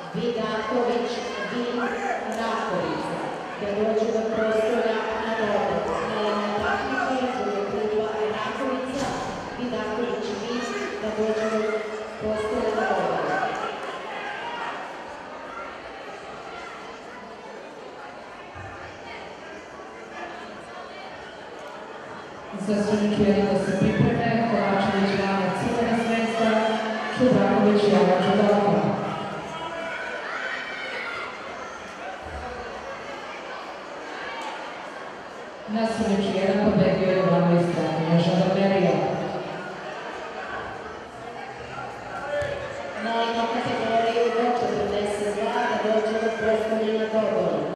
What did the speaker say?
Vidaković Vin Rakovica, da dođe do prostora na dobu. Naravno takmiče, druga kluba Rakovica, Vidaković Vin, da dođe do prostora na dobu. Za sudnike da se pripreme, Kovačević Vana crvena sredstva, Čubraković Java Čudaka. Na sudnici 1 pobedio je Jovanović Stratinja Žandarmerija.